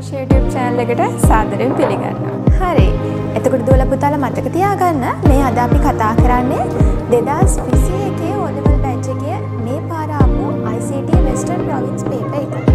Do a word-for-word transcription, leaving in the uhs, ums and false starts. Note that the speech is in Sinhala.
භාෂා YouTube channel එකට සාදරයෙන් පිළිගන්නවා. හරි. එතකොට දුවලා පුතාලා මතක තියාගන්න මේ අද අපි කතා කරන්නේ දෙදාස් විසි එකේ O level batch එකේ මේ පාර ආපු I C T Western Province paper එක.